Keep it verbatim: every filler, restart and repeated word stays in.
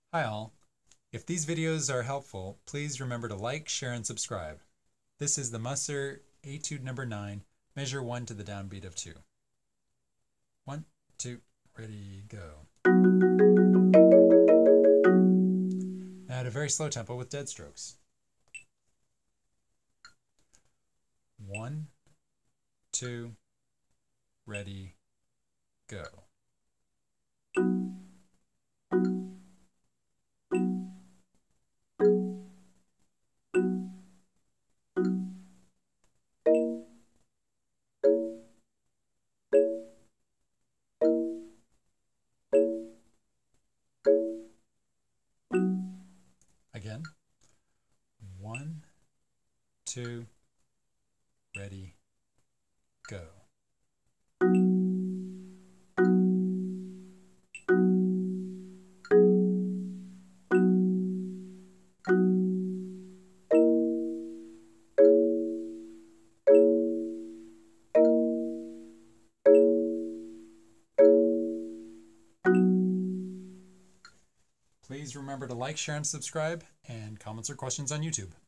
Hi all. If these videos are helpful, please remember to like, share, and subscribe. This is the Musser Etude number nine, measure one to the downbeat of two. One, two, ready, go. At a very slow tempo with dead strokes. One, two, ready, go. Again. One, two, ready, go. Please remember to like, share, and subscribe, and comments or questions on YouTube.